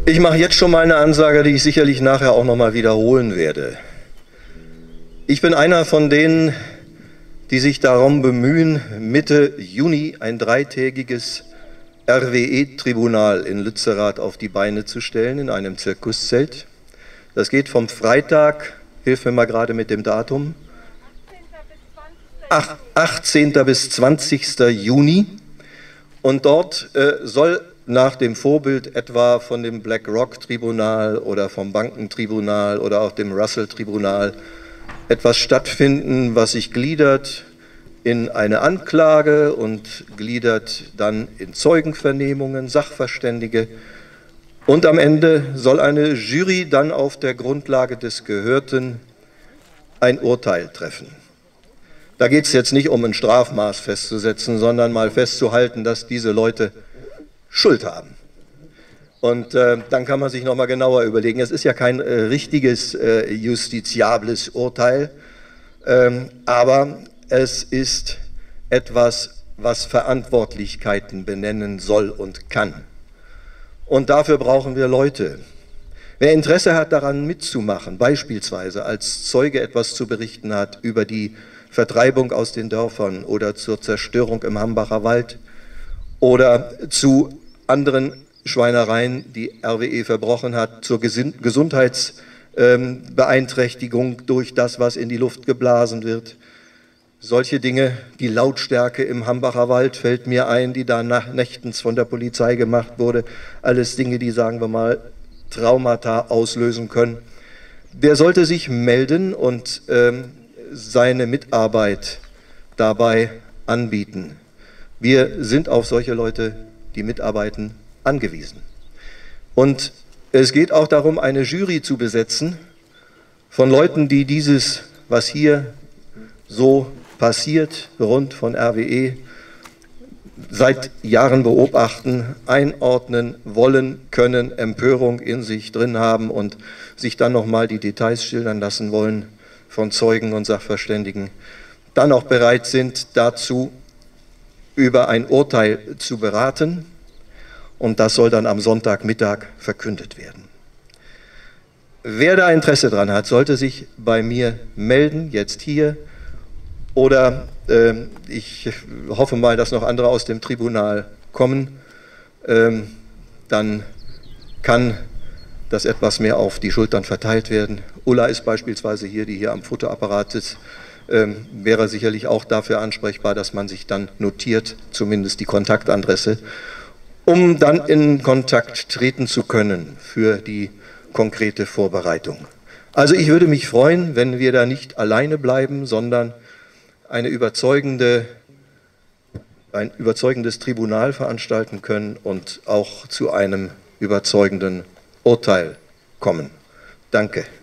Ich mache jetzt schon mal eine Ansage, die ich sicherlich nachher auch noch mal wiederholen werde. Ich bin einer von denen, die sich darum bemühen, Mitte Juni ein dreitägiges RWE-Tribunal in Lützerath auf die Beine zu stellen, in einem Zirkuszelt. Das geht vom Freitag, hilf mir mal gerade mit dem Datum, 18. bis 20. Juni. Und dort soll nach dem Vorbild etwa von dem BlackRock-Tribunal oder vom Bankentribunal oder auch dem Russell-Tribunal etwas stattfinden, was sich gliedert in eine Anklage und gliedert dann in Zeugenvernehmungen, Sachverständige. Und am Ende soll eine Jury dann auf der Grundlage des Gehörten ein Urteil treffen. Da geht es jetzt nicht um ein Strafmaß festzusetzen, sondern mal festzuhalten, dass diese Leute Schuld haben. Und dann kann man sich noch mal genauer überlegen. Es ist ja kein richtiges justiziables Urteil, aber es ist etwas, was Verantwortlichkeiten benennen soll und kann. Und dafür brauchen wir Leute. Wer Interesse hat, daran mitzumachen, beispielsweise als Zeuge etwas zu berichten hat über die Vertreibung aus den Dörfern oder zur Zerstörung im Hambacher Wald oder zu anderen Schweinereien, die RWE verbrochen hat, zur Gesundheitsbeeinträchtigung durch das, was in die Luft geblasen wird. Solche Dinge, die Lautstärke im Hambacher Wald fällt mir ein, die da nächtens von der Polizei gemacht wurde. Alles Dinge, die, sagen wir mal, Traumata auslösen können. Der sollte sich melden und seine Mitarbeit dabei anbieten. Wir sind auf solche Leute, die mitarbeiten, angewiesen. Und es geht auch darum, eine Jury zu besetzen von Leuten, die dieses, was hier so passiert, rund von RWE, seit Jahren beobachten, einordnen wollen, können, Empörung in sich drin haben und sich dann nochmal die Details schildern lassen wollen von Zeugen und Sachverständigen, dann auch bereit sind, dazu über ein Urteil zu beraten. Und das soll dann am Sonntagmittag verkündet werden. Wer da Interesse dran hat, sollte sich bei mir melden, jetzt hier. Oder ich hoffe mal, dass noch andere aus dem Tribunal kommen. Dann kann das etwas mehr auf die Schultern verteilt werden. Ulla ist beispielsweise hier, die hier am Fotoapparat sitzt. Wäre sicherlich auch dafür ansprechbar, dass man sich dann notiert, zumindest die Kontaktadresse, um dann in Kontakt treten zu können für die konkrete Vorbereitung. Also ich würde mich freuen, wenn wir da nicht alleine bleiben, sondern ein überzeugendes Tribunal veranstalten können und auch zu einem überzeugenden Urteil kommen. Danke.